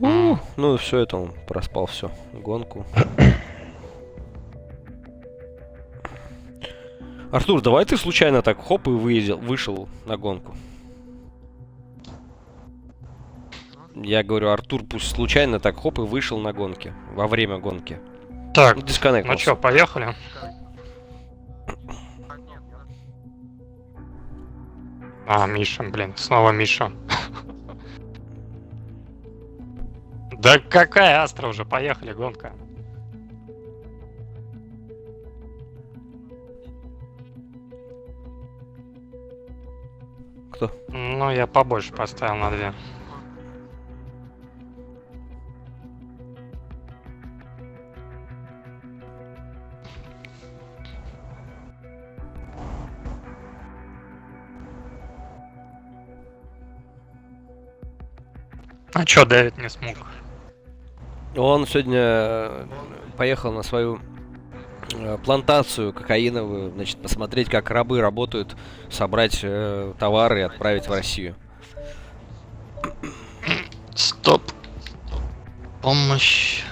Ну, все это он проспал всю гонку. Артур, давай ты случайно так хоп и вышел на гонку. Я говорю, Артур пусть случайно так хоп и вышел на гонке. Во время гонки. Так, Ну что, поехали? А, Миша, блин, снова Миша. Да какая Астра уже, поехали, гонка. Кто? Ну, я побольше поставил на 2. А чё Дэвид не смог? Он сегодня поехал на свою плантацию кокаиновую, значит, посмотреть, как рабы работают, собрать товары и отправить в Россию. Стоп. Помощь.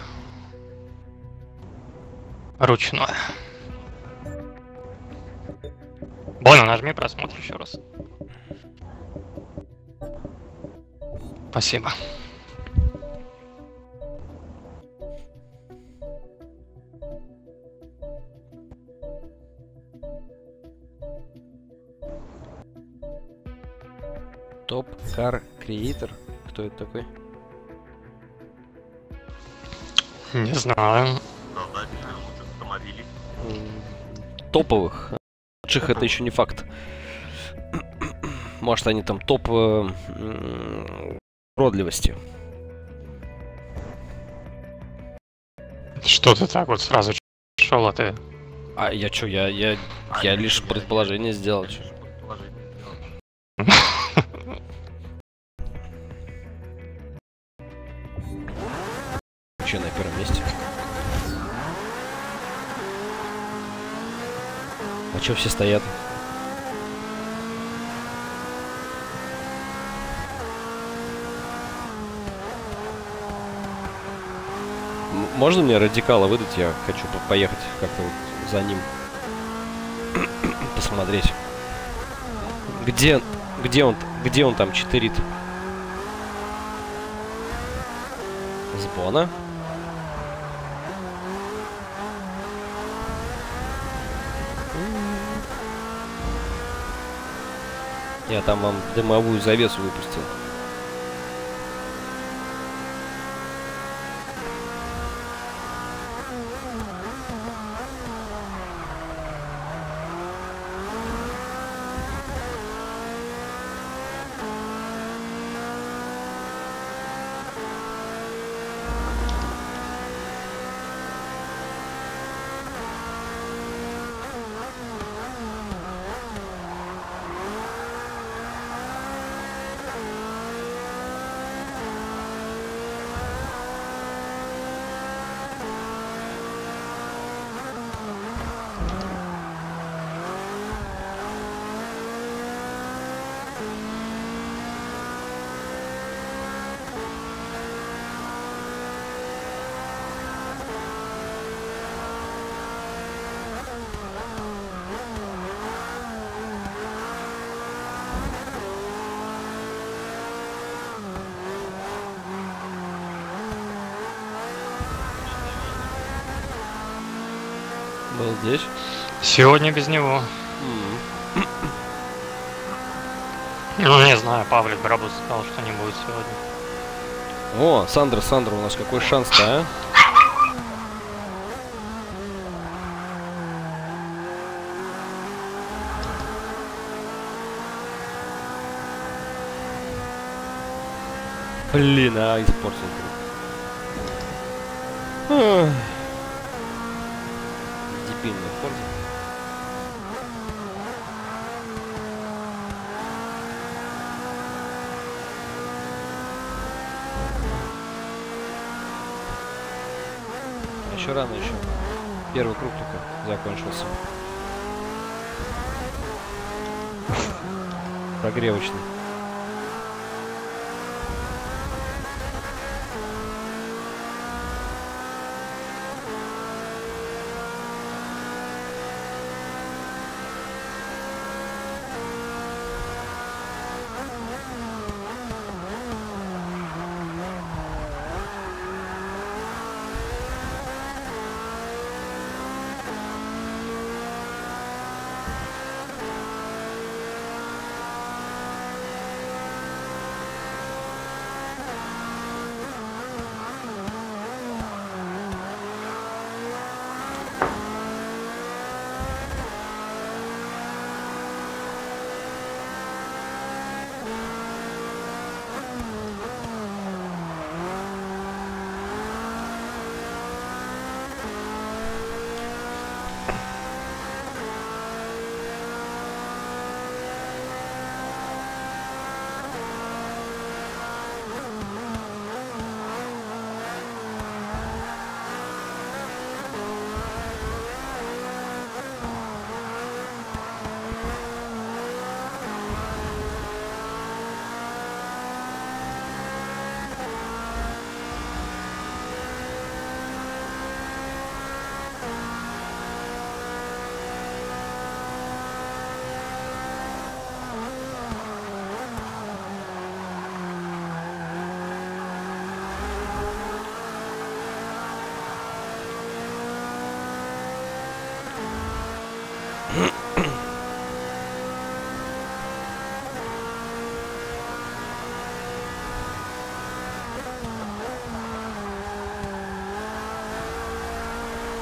Ручное. Больно, нажми просмотр еще раз. Спасибо. Топ Кар Креатор? Кто это такой? Не знаю. Топовых. Лучших это еще не факт. Может, они там топ уродливости. Что ты так вот сразу шел, а ты? А я чё, я лишь предположение сделал. Чё. Че на первом месте? А чё все стоят? Можно мне радикала выдать? Я хочу поехать как-то вот за ним. Посмотреть. Где он там читерит? Сбона? Я там вам дымовую завесу выпустил. Был здесь? Сегодня без него. Ну, не знаю, Павлик Брабус сказал, что не будет сегодня. О, Сандра, у нас какой шанс-то, а? Блин, испортил. Дебильный форд. Еще рано еще. Первый круг только закончился. Прогревочный.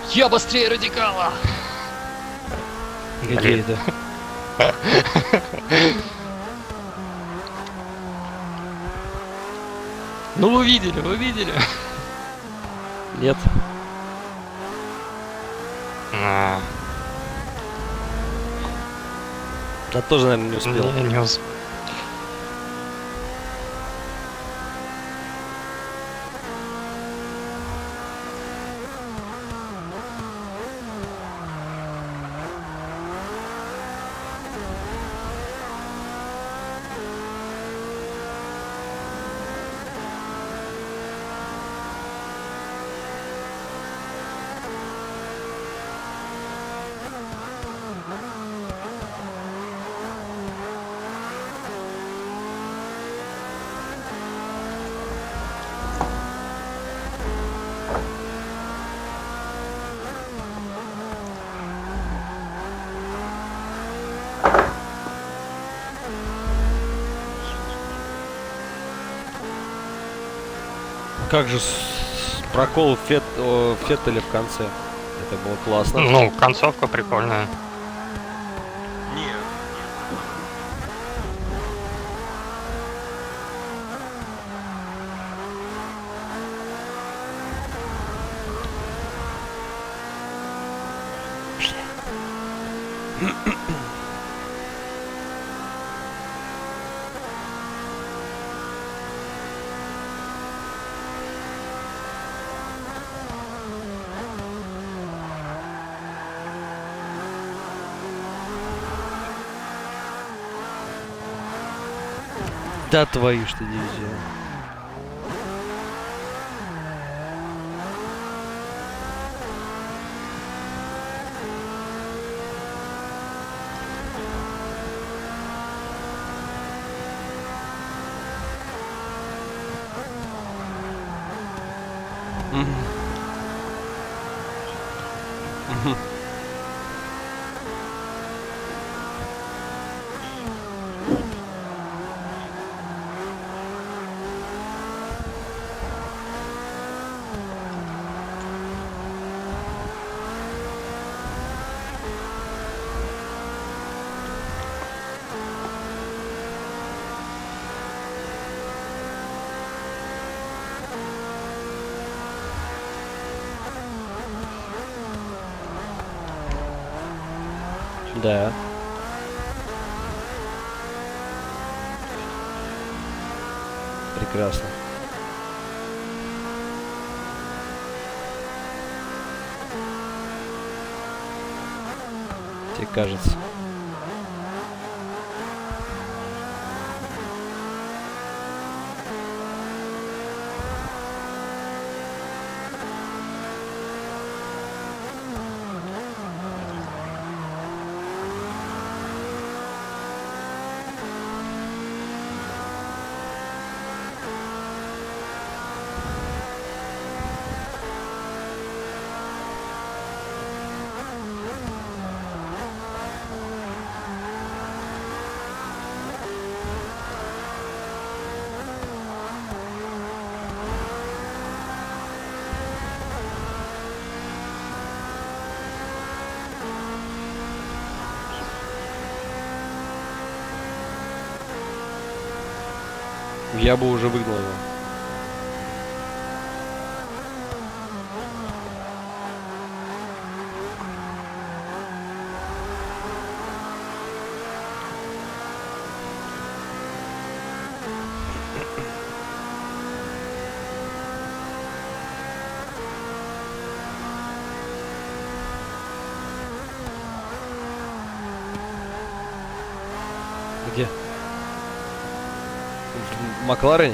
Я быстрее радикала! Где это? Ну вы видели, вы видели? Нет. А, Я тоже, наверное, не успел. не успел. Как же прокол Феттеля в конце. Это было классно. Ну, концовка прикольная. Нет. Да твою ж ты дивизию. Да. Прекрасно. Тебе кажется. Я бы уже выгнал его. Где? В Макларене?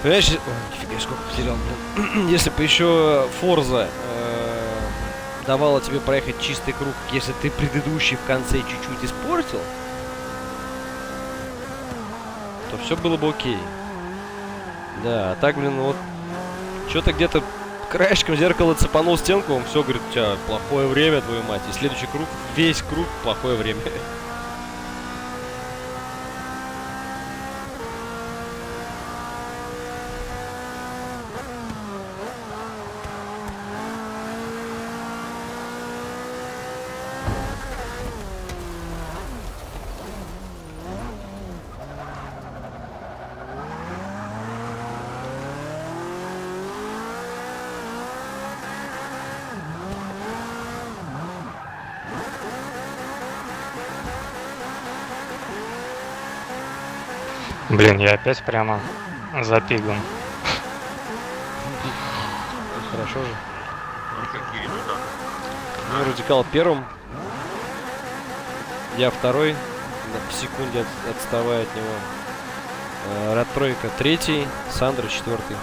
Понимаешь, ой, нифига, сколько потерял, блин. Если бы еще Forza давала тебе проехать чистый круг, если ты предыдущий в конце чуть-чуть испортил, то все было бы окей. Да, а так, блин, вот что-то где-то краешком зеркала цепанул стенку, он все говорит, у тебя плохое время, твою мать. И следующий круг, весь круг плохое время. Блин, я опять прямо за пигом. Хорошо же. Никакие результаты. Ну, Радикал первым. Я второй. В секунде отставая от него. Радтройка третий. Сандра четвертый.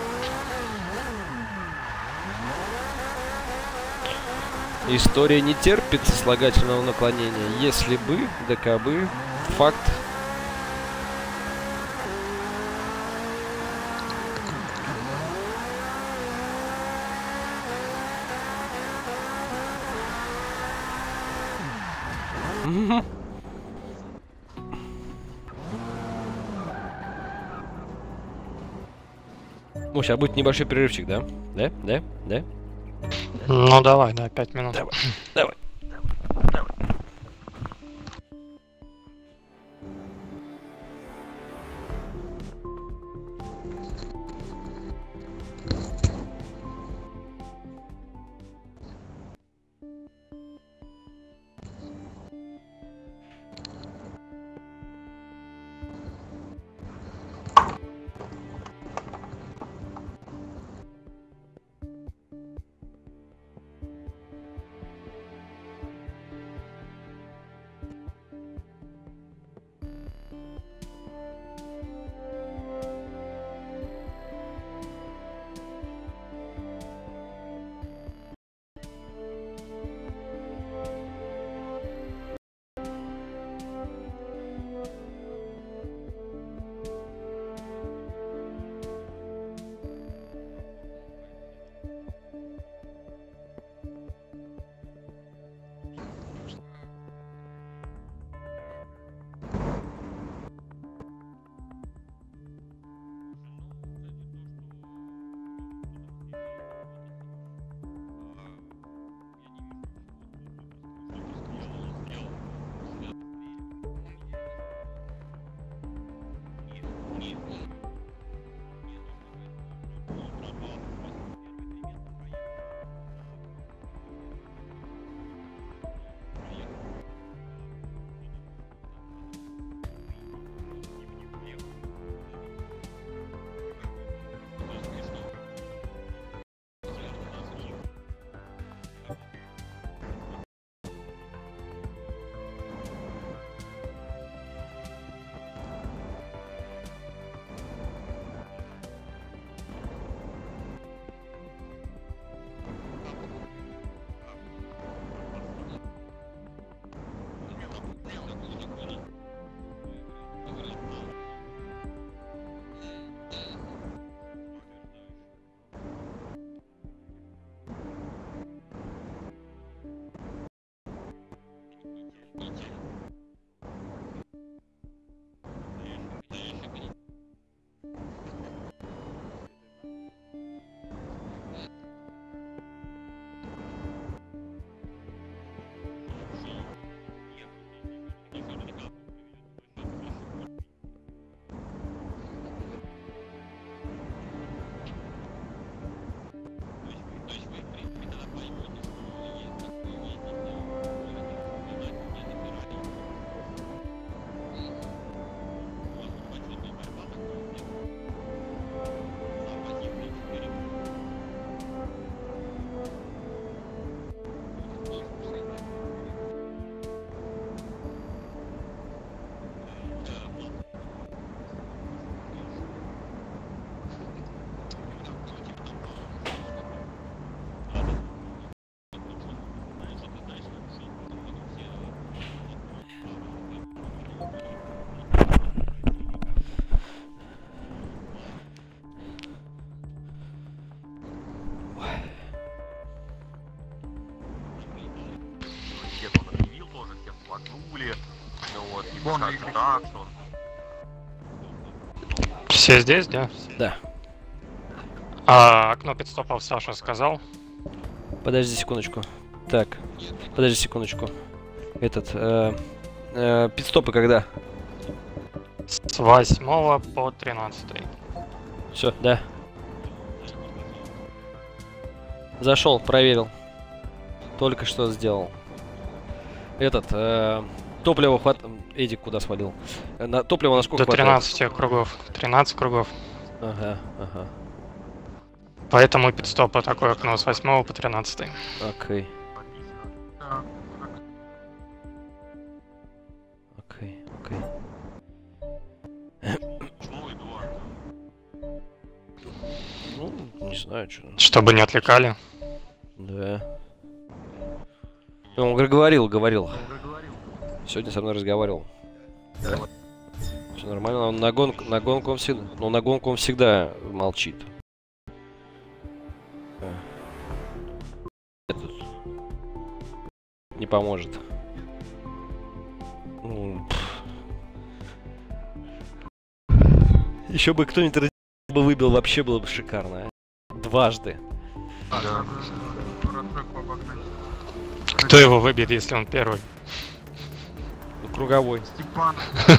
История не терпит сослагательного наклонения. Если бы, да кабы, факт. Ну, сейчас будет небольшой перерывчик, да? Да? Ну давай, да, 5 минут. Давай. Так, он. Все здесь, да? Да. А окно пидстопов Саша сказал. Подожди секундочку. Так, подожди секундочку. Этот, пидстопы когда? С 8 по 13. Все, да. Зашел, проверил. Только что сделал. Этот, топливо хват... Эдик куда свалил? Топливо на сколько До хватает? 13 кругов. 13 кругов. Ага, ага. Поэтому пидстопа такое окно с 8 по 13. Окей, Так, окей, окей. почему Эдуард? Ну, не знаю, что. Чтобы не отвлекали. Да. Ну, он говорил. Сегодня со мной разговаривал. Все нормально. Он на гонку он всегда. Ну, на гонку он всегда молчит. Этот не поможет. Ну, еще бы кто-нибудь бы выбил, вообще было бы шикарно. А? Дважды. Да. Кто его выбьет, если он первый? Ну, круговой. Степан.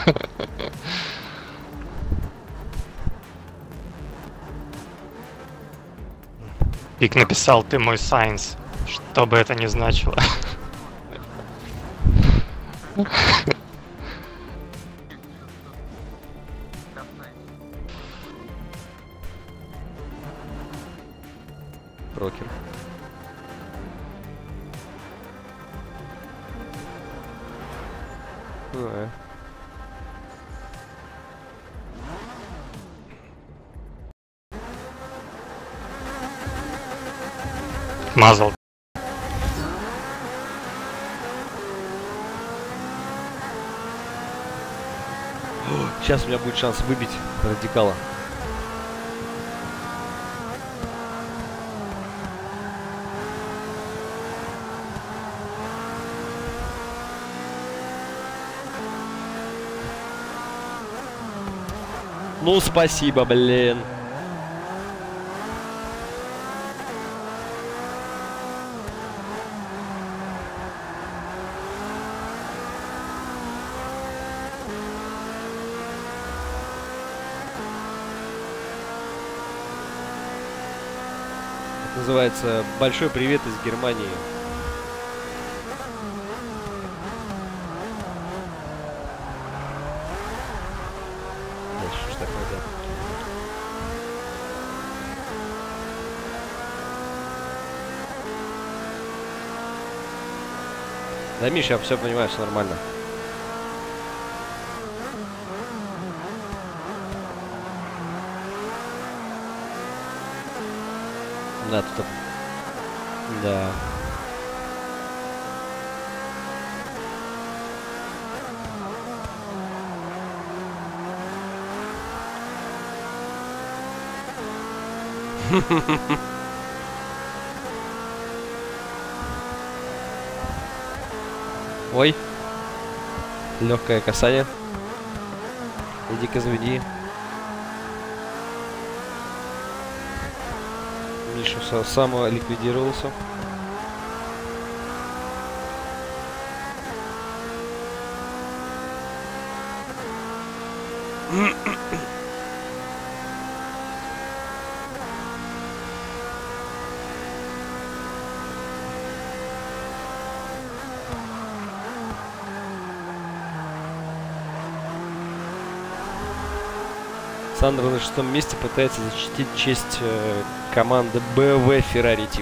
Пик написал: ты мой сайенс. Что бы это ни значило. Рокер. Мазал. Сейчас у меня будет шанс выбить радикала. Ну, спасибо, блин. Это называется «Большой привет из Германии». Да что ж такое-то? Да, Миша, я все понимаю, все нормально. Да, тут... Да. Ой. Легкое касание. Иди-ка заведи. Миша самоликвидировался. Сандра на 6-м месте пытается защитить честь команды BMW Ferrari Team.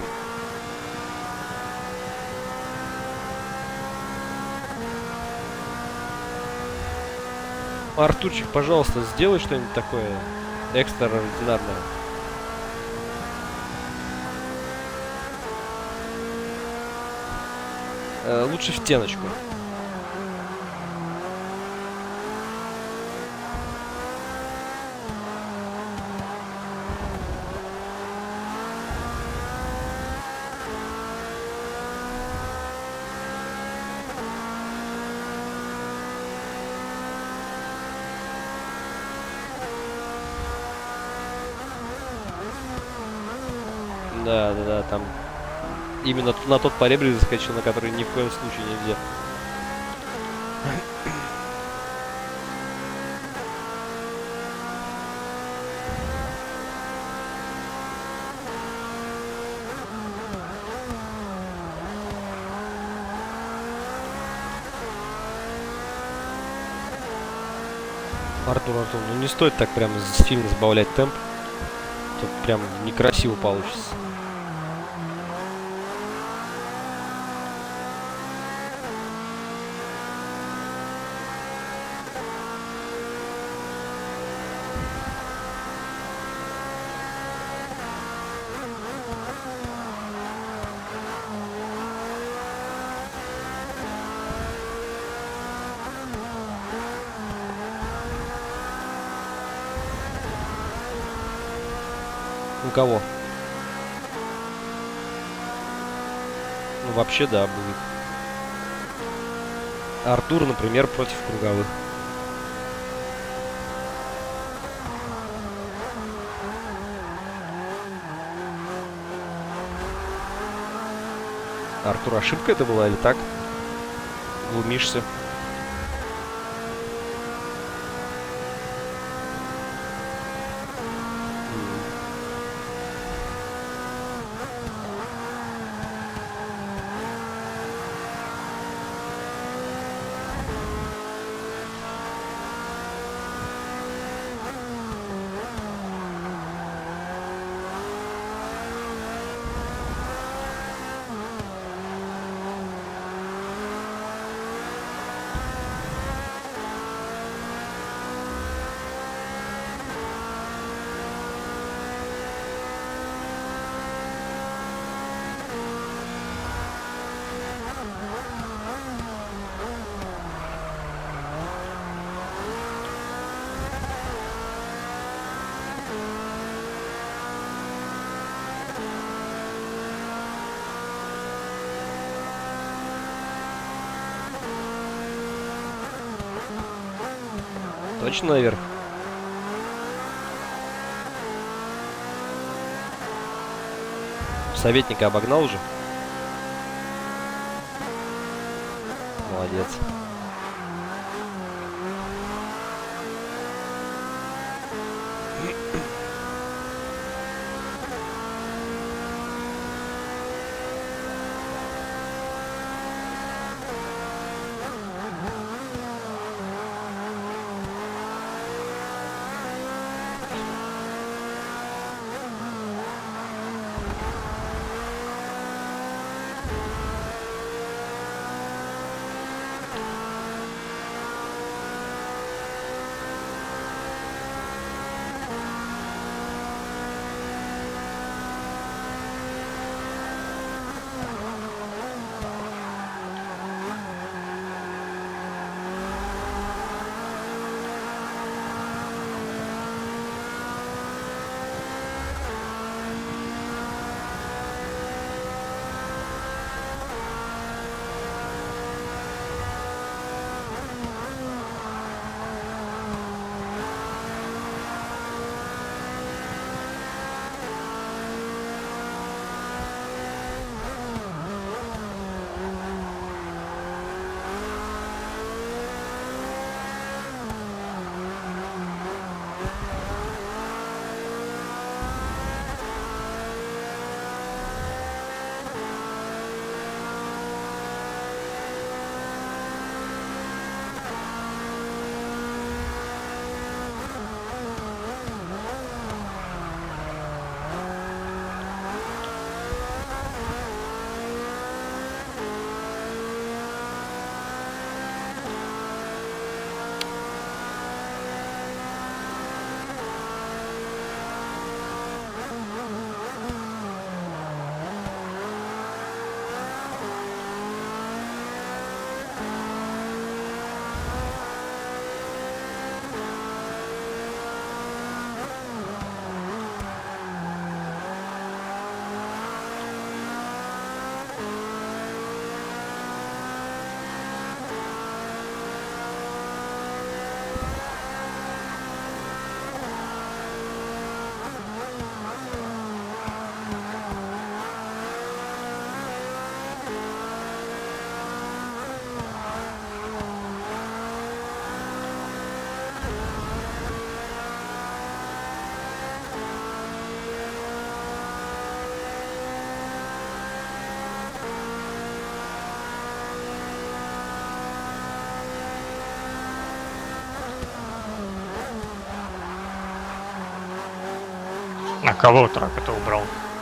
Артурчик, пожалуйста, сделай что-нибудь такое экстраординарное. Лучше в стеночку. Да, да, да, там именно на тот поребрик заскочил, на который ни в коем случае нельзя. Артур, ну не стоит так прям сильно сбавлять темп. Тут прям некрасиво получится. У кого? Ну, вообще, да, будет. Артур, например, против круговых. Артур, ошибка это была или так? Глумишься. Точно наверх? Советника обогнал уже? Молодец. А кого трак это убрал?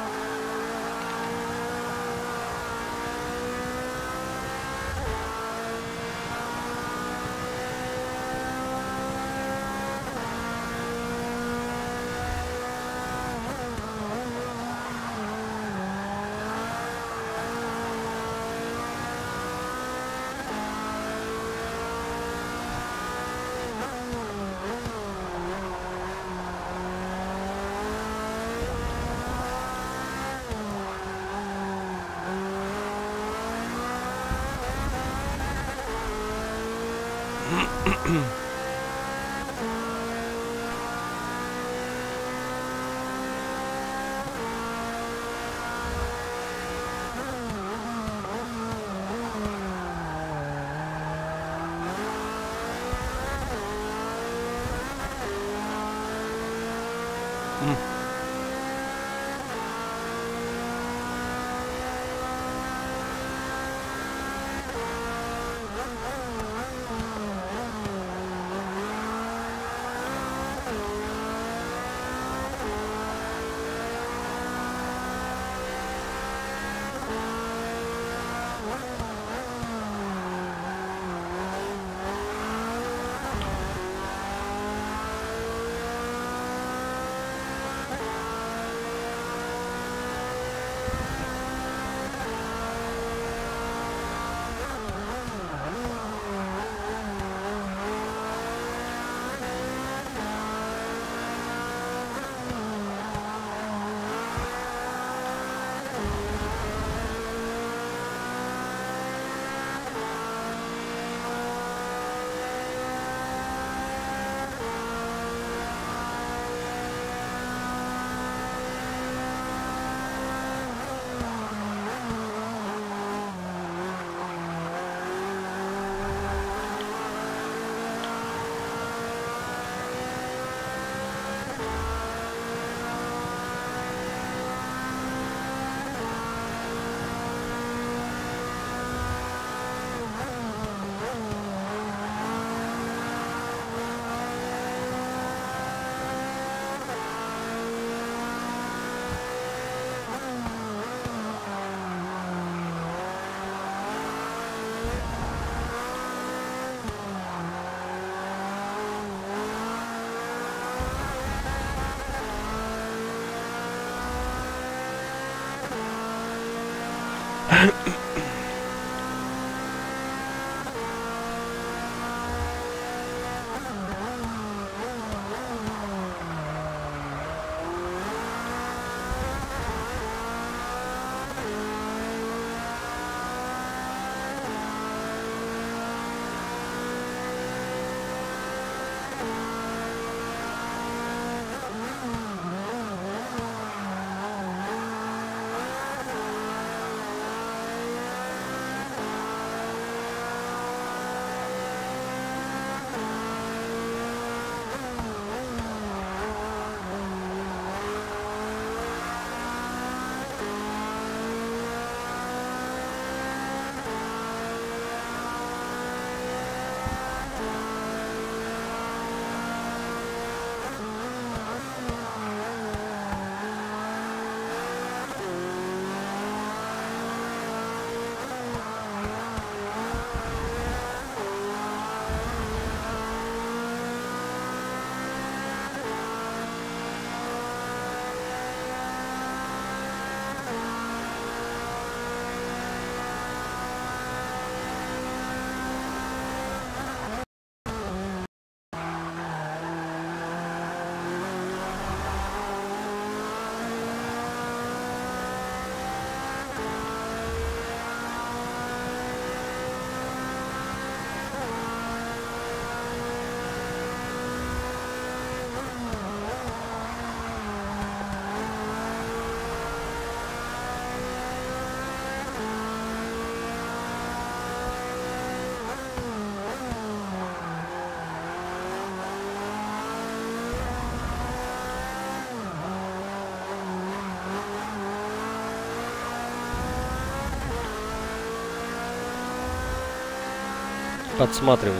Подсматривает.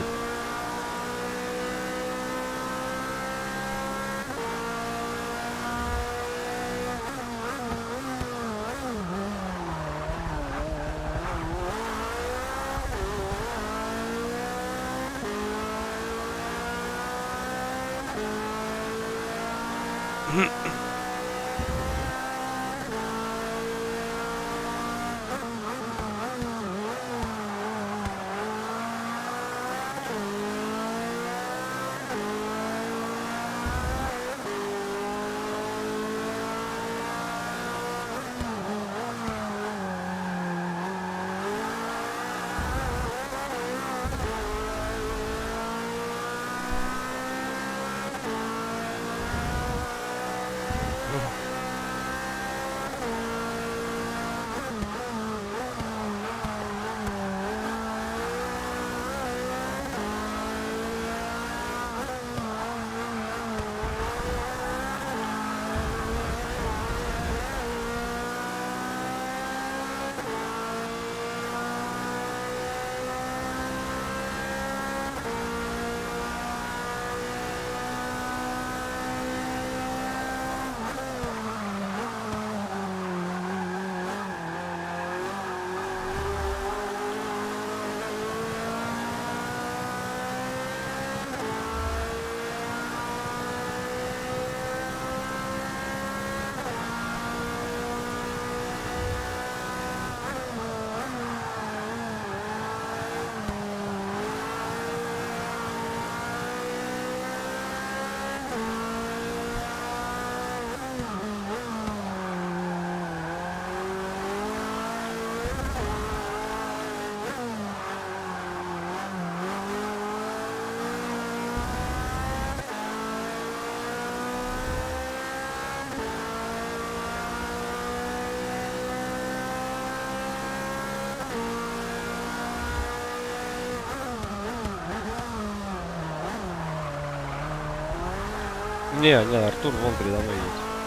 Не, Артур вон передо мной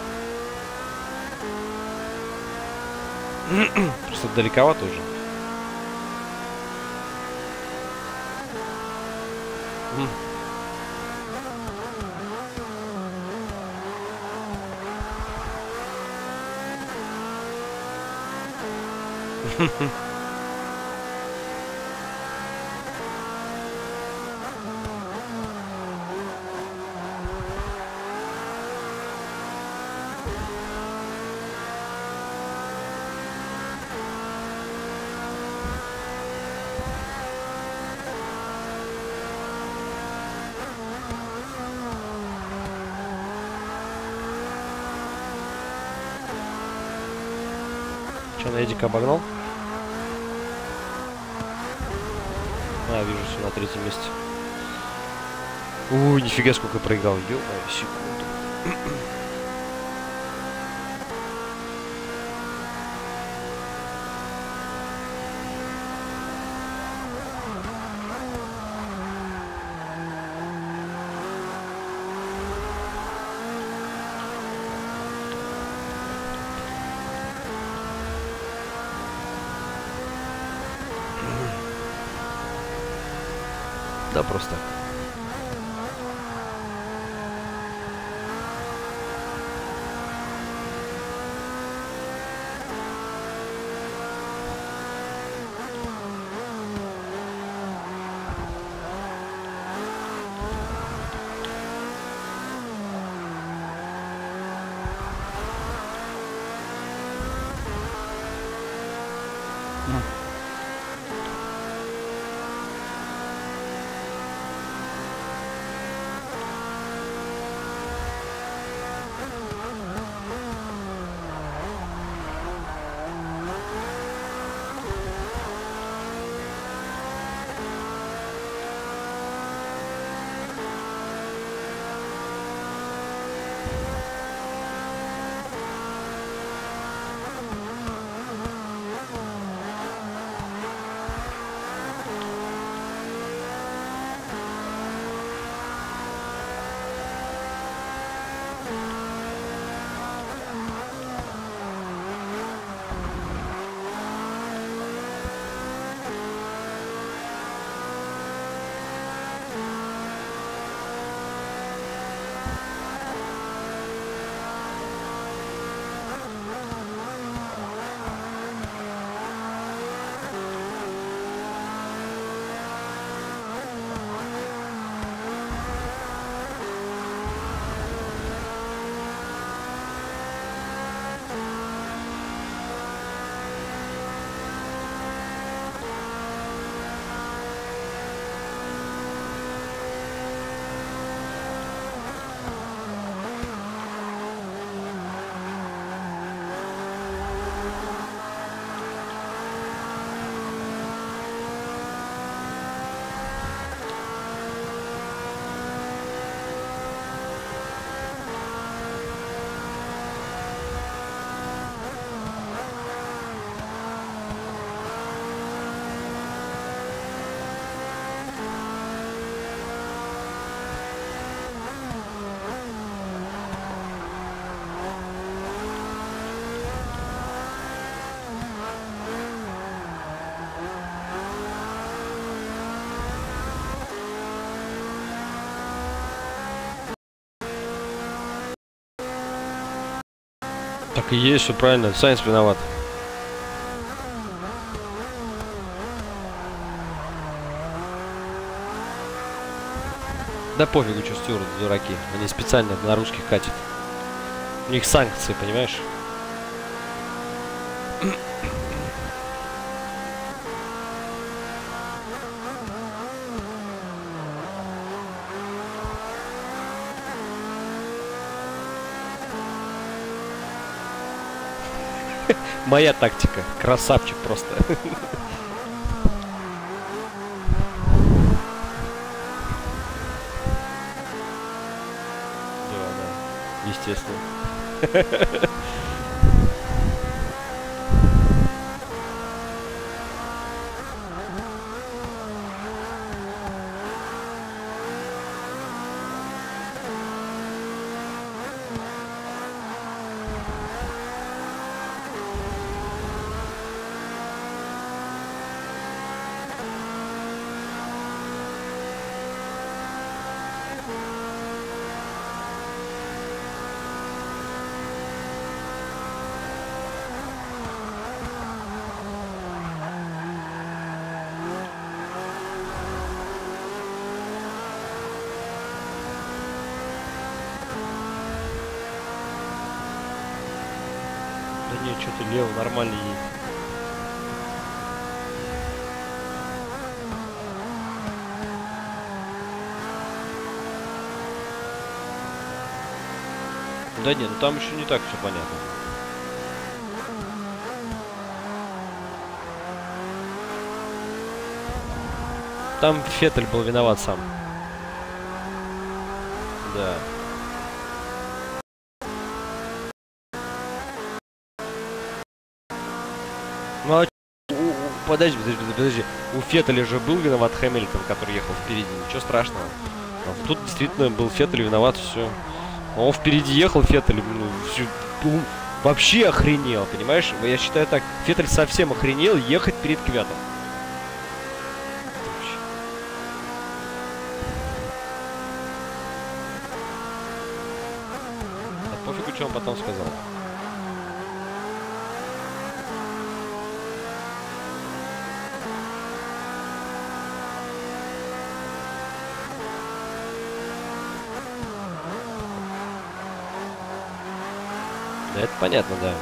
едет. Просто далековато уже. Че, на Эдика обогнал? А, вижу, все на третьем месте. Нифига сколько проиграл. Ё-моё, секунду. Да, просто. Так и есть, все правильно. Сайнс виноват. Да пофигу, что стюарды дураки. Они специально на русских катят. У них санкции, понимаешь? Моя тактика. Красавчик просто. Да, естественно. Да нет, что ты, Лео, нормально едет. Да нет, ну там еще не так все понятно. Там Феттель был виноват сам. Да. Ну а подожди. У Феттеля же был виноват Хэмилтон, который ехал впереди. Ничего страшного. А тут действительно был Феттель виноват, все. Он впереди ехал, Феттель, вообще охренел, понимаешь? Я считаю так, Феттель совсем охренел ехать перед Квятом. Да пофигу, что он потом сказал. Да, это понятно, да.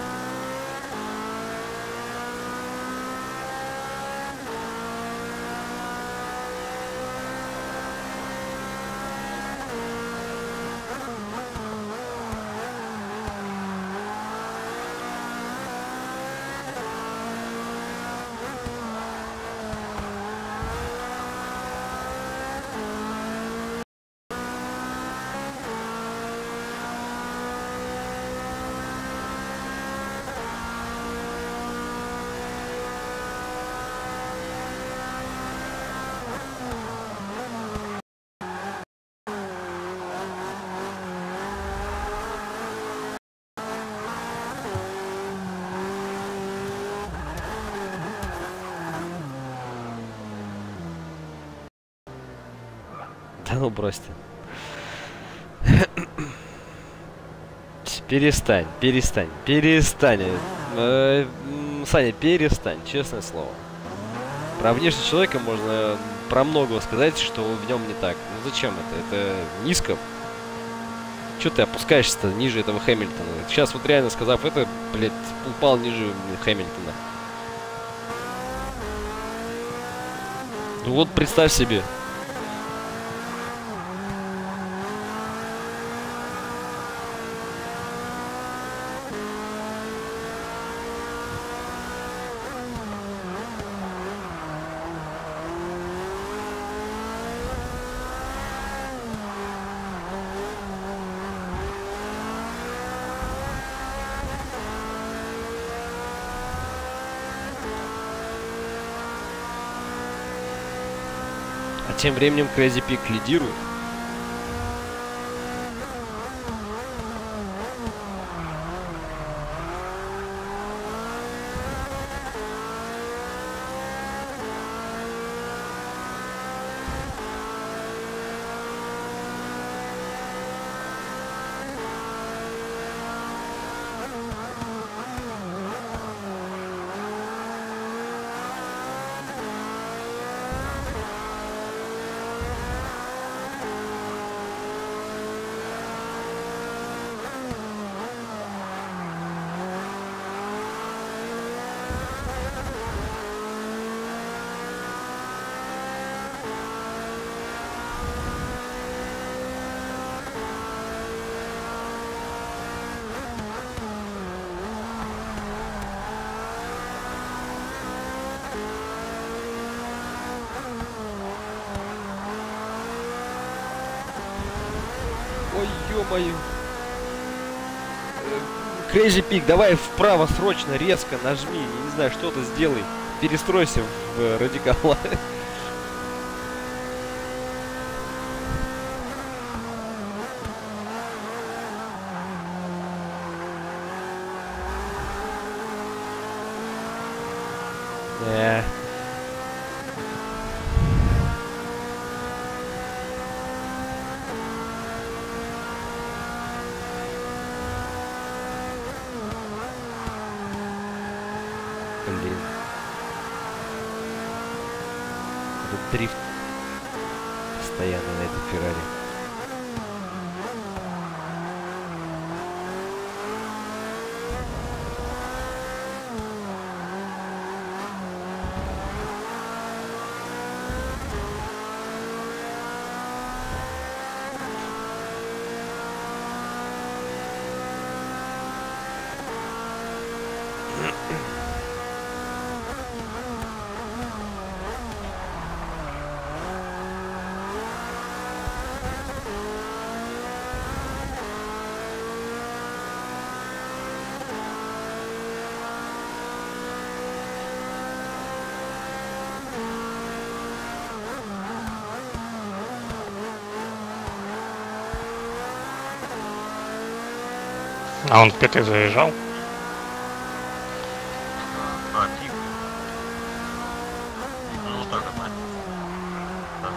Да ну брось ты. Перестань. Саня, перестань, честное слово. Про внешность человека можно про многого сказать, что в нем не так. Ну зачем это? Это низко. Че ты опускаешься-то ниже этого Хэмилтона? Сейчас вот реально сказав это, блядь, упал ниже Хэмилтона. Ну вот представь себе. Тем временем Crazy Pig лидирует. Ой, ё-моё. Crazy Pig, давай вправо срочно, резко нажми. Я не знаю, что-то сделай. Перестройся в радикала. Блин. Тут дрифт постоянно на этой Феррари. А он в ПТ заезжал? Тихо. Ну, так, одна. Так.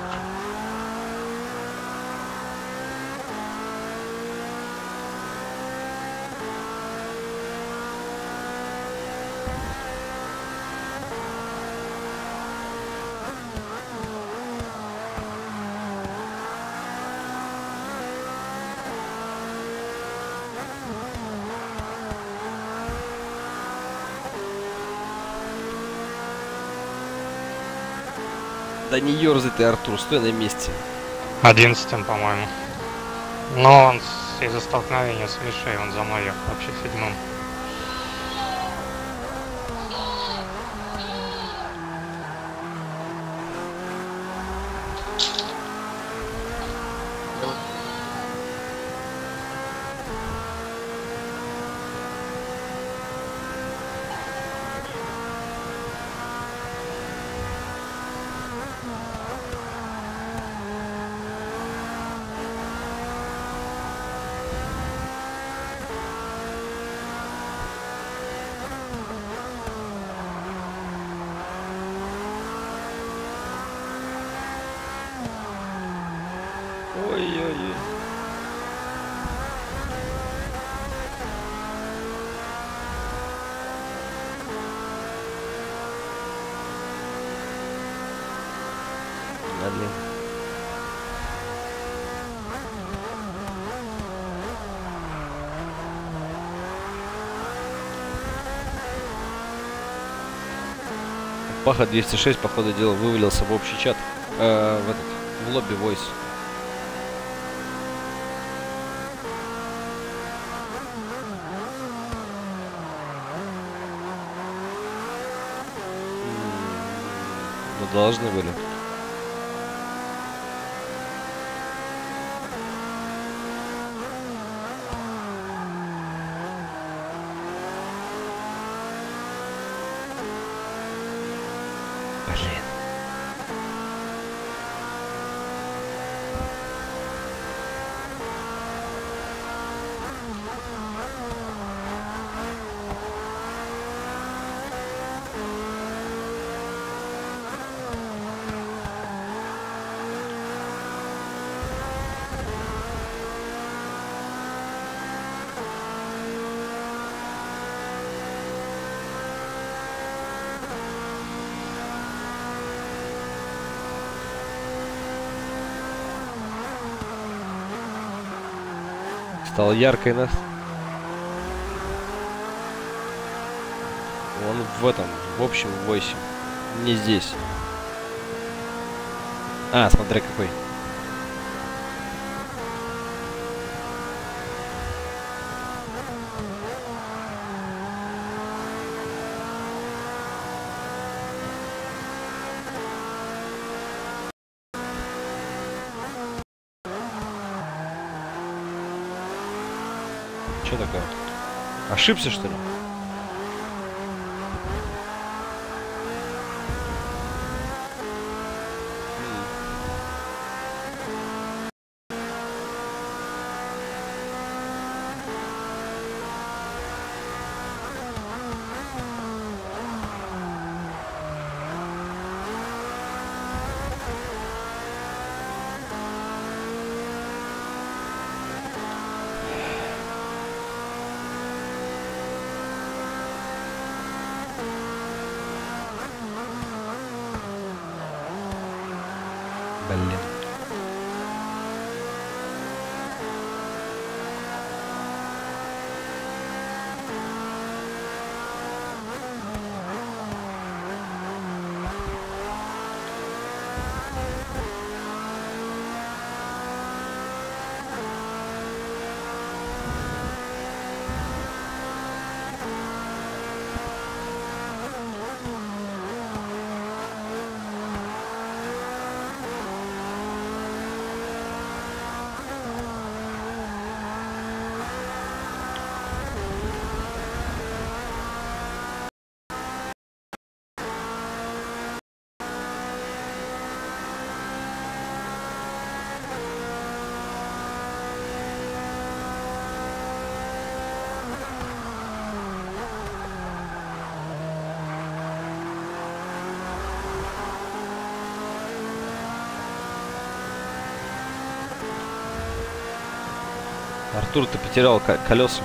Да не ерзай ты, Артур, стой на месте. 11-м, по-моему. Но он из-за столкновения с Мишей, он за мной ехал вообще 7-м. Ой-ой-ой. Блин. Паха 206, по ходу дела, вывалился в общий чат. В лобби Voice. Ну, должны были. Блин. Стало яркой нас. Он в этом, в общем, в 8. Не здесь. А, смотри какой. Что такое? Ошибся, что ли? Блин. Артур, ты потерял колеса.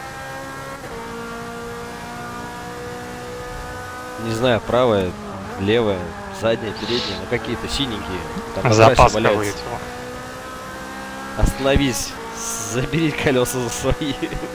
Не знаю, правая, левая, задняя, передняя, но какие-то синенькие. Там на трассе Запаска валяются. вылетела. Остановись, забери колеса за свои.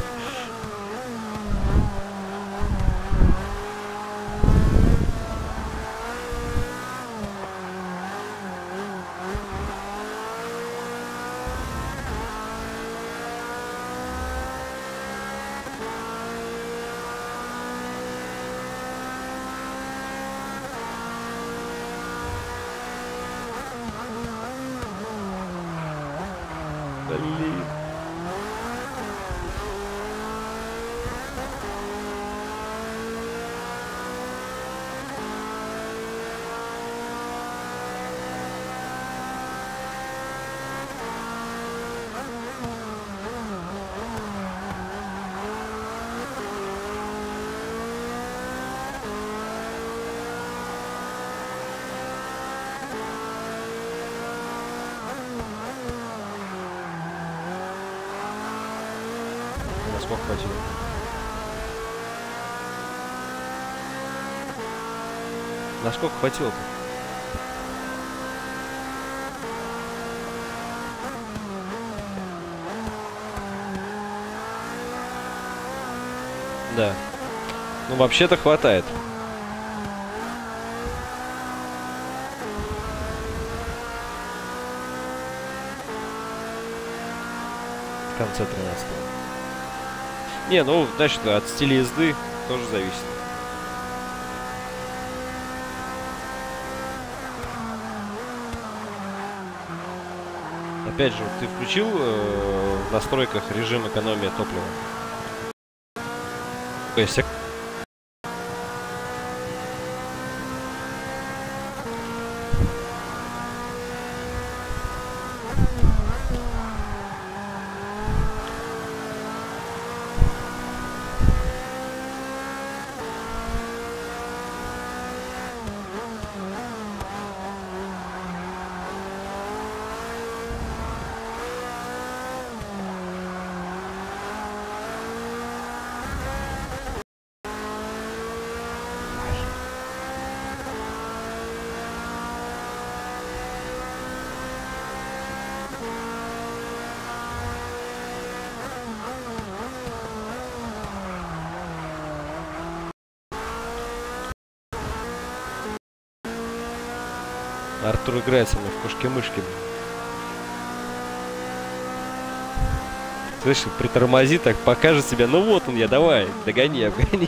Блин. Насколько хватило? Насколько хватило-то? Да. Ну, вообще-то хватает. В конце 13-го. Не, ну, значит, от стиля езды тоже зависит. Опять же, ты включил в настройках режим экономии топлива? То есть... Артур играет со мной в кошки-мышки. Слышишь, притормози так, покажет себя. Ну вот он я, давай, догони, обгони.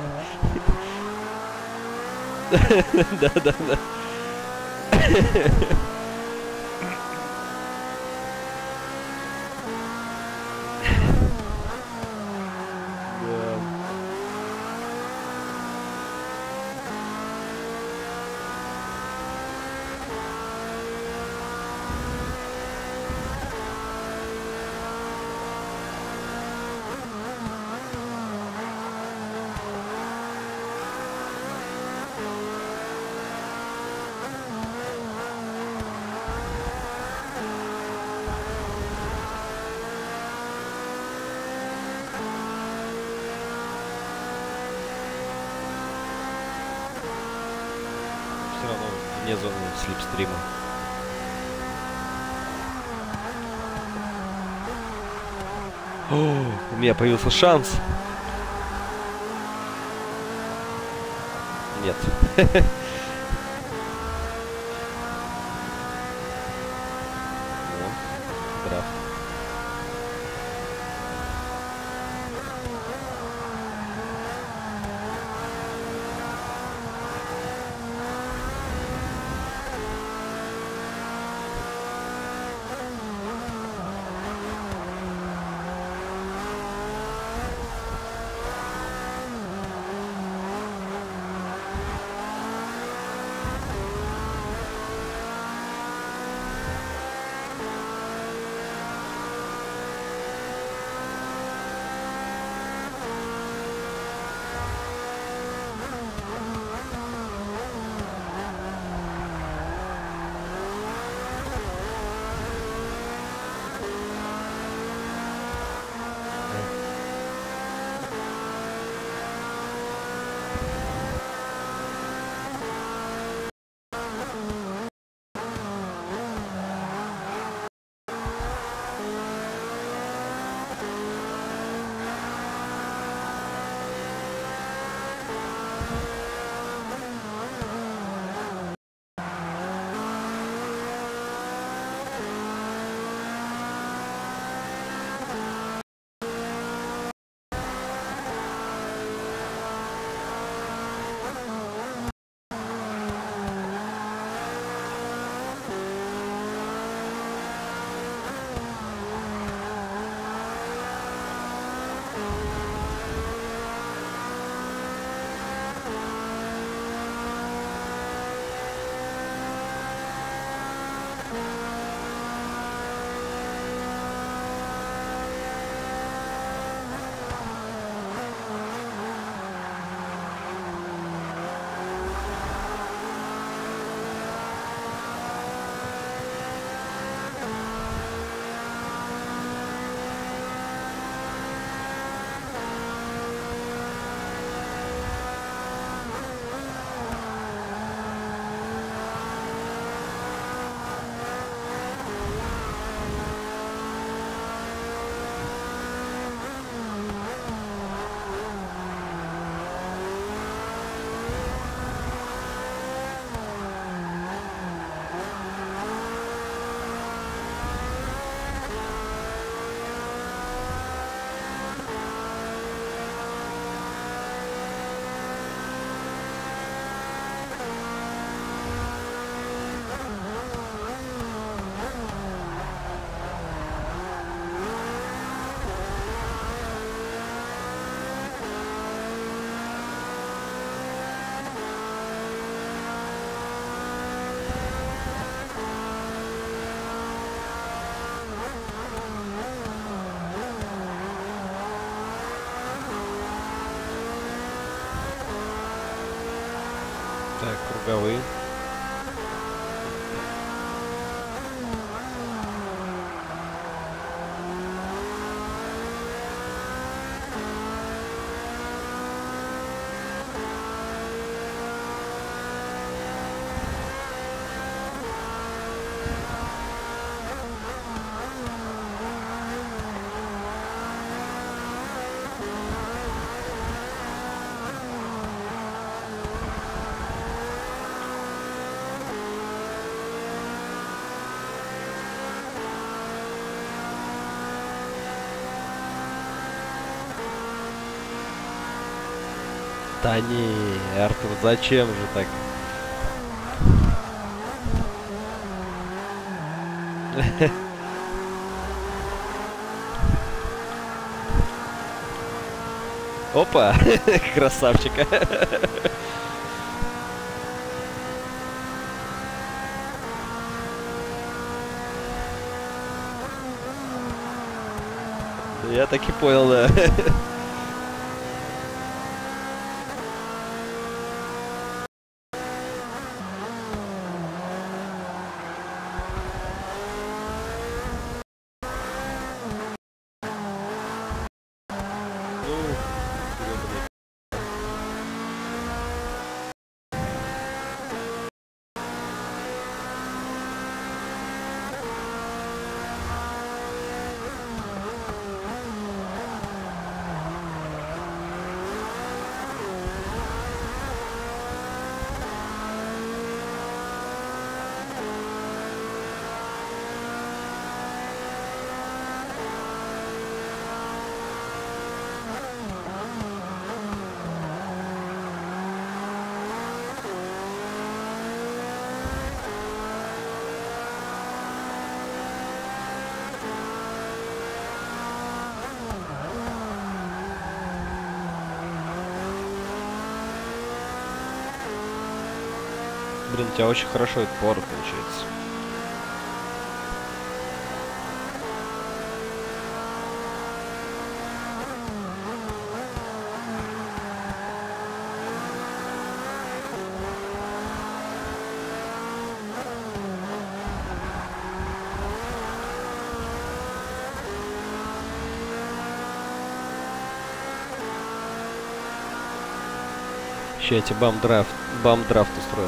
Да-да-да. Все равно вне зоны слипстрима. О, у меня появился шанс. Нет. Драфт. Так, круговые. Да не, Артур, зачем же так? Опа, красавчика. Я так и понял, да. Блин, у тебя очень хорошо этот поворот получается. Сейчас я тебе бам-драфт устрою.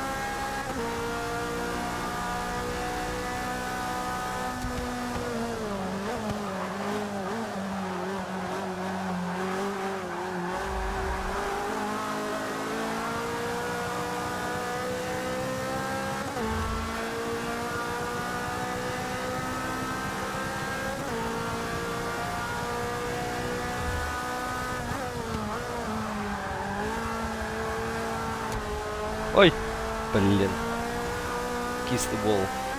Ой, блин. Кистый бол.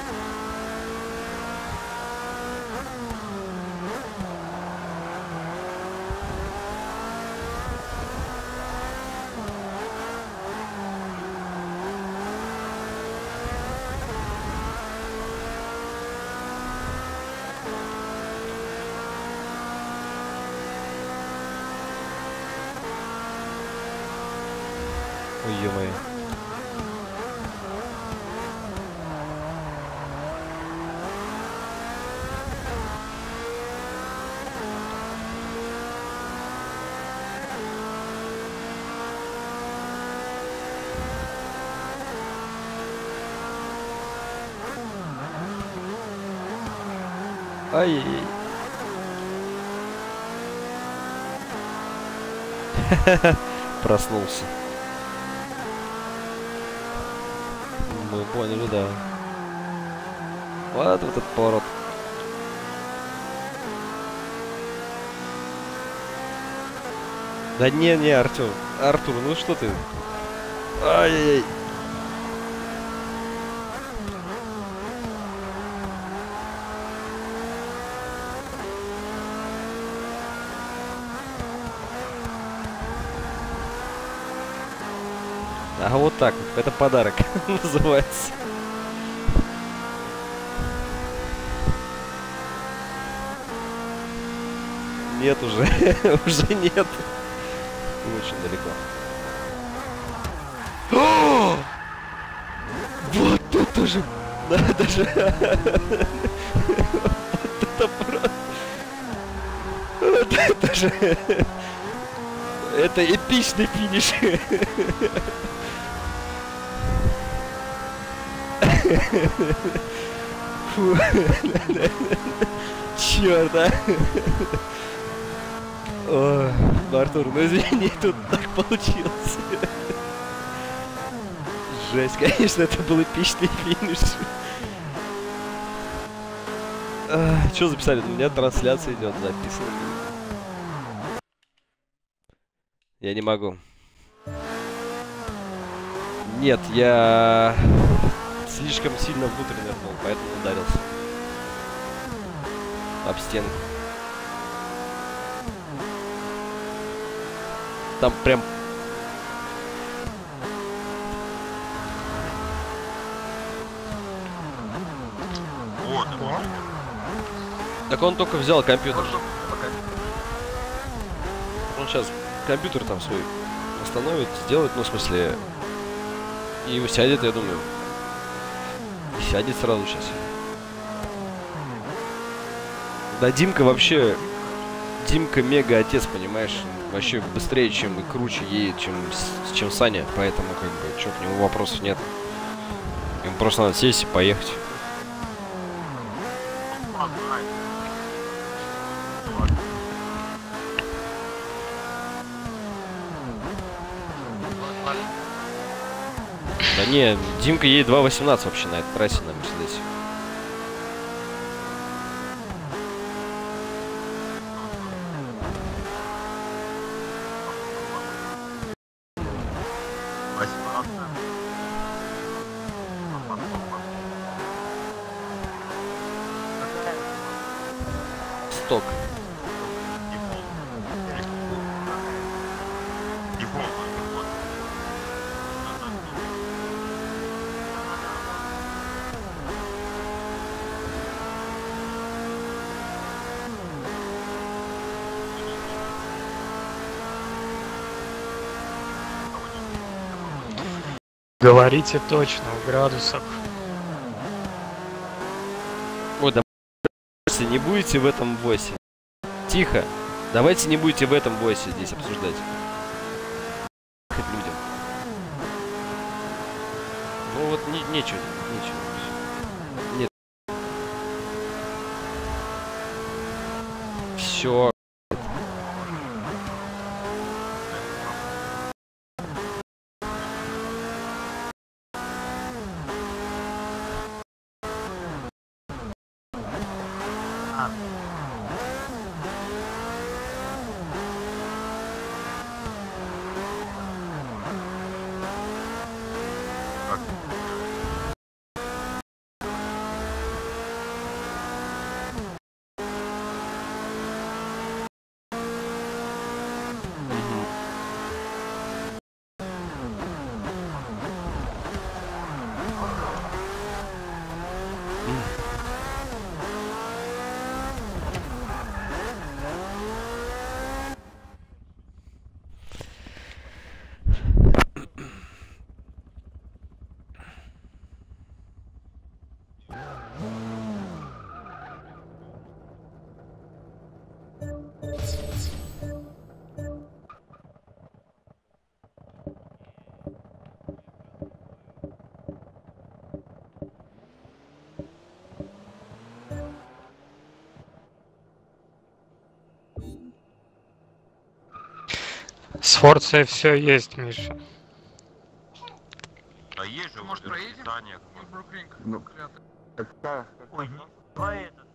Ой, ё-моё. Ай-яй-яй. Проснулся. Мы поняли, да. Вот этот поворот. Да не, Артур. Артур, ну что ты? Ай-яй-яй. А вот так вот. Это подарок называется. Нет уже. Уже нет. Очень далеко. тоже... Да, даже... Вот это просто... Вот это же... Это эпичный финиш. Фу. Чёрт, а. Ой, Артур, ну извини, тут так получилось. Жесть, конечно, это был эпичный финиш. Что записали? У меня трансляция идет, записана. Я не могу. Нет, я слишком сильно внутрь нырнул, поэтому ударился об стенку. Там прям... Вот, вот. Так он только взял компьютер. Он сейчас компьютер там свой остановит, сделает, ну, в смысле... И сядет, я думаю. И сядет сразу сейчас. Да, Димка вообще... Димка мега отец, понимаешь? Вообще быстрее, чем и круче едет, чем Саня. Поэтому, как бы, чё, к нему вопросов нет. Ему просто надо сесть и поехать. Да не, Димка едет 2.18 вообще на этой трассе на Мерседесе. Сток. Говорите точно, в градусах. Ой, да не будете в этом войсе. Тихо. Давайте не будете в этом войсе здесь обсуждать. Людям. Ну вот нечего. Нет. Все. С Форцией все есть, Миша. А есть же Может, проедем? расписание. Брукринг. Ну, так, Ой, давай этот...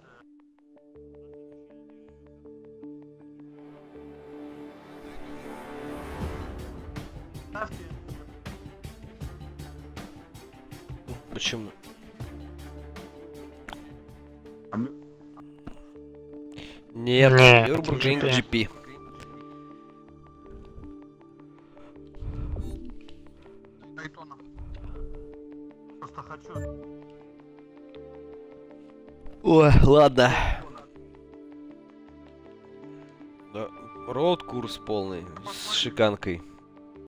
Почему? Нет, Нет, Nürburgring GP. Дайтона. Просто хочу... Ой, ладно. Да, роуд курс полный с шиканкой.